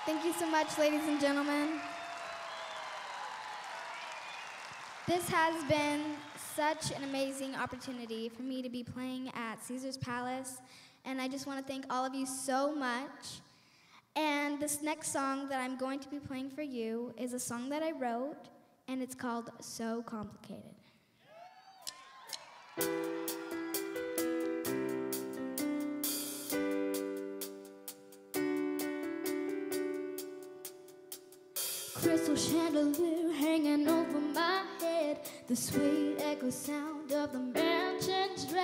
Thank you so much, ladies and gentlemen. This has been such an amazing opportunity for me to be playing at Caesar's Palace, and I just want to thank all of you so much. And this next song that I'm going to be playing for you is a song that I wrote, and it's called So Complicated. Crystal chandelier hanging over my head, the sweet echo sound of the mansion's dread.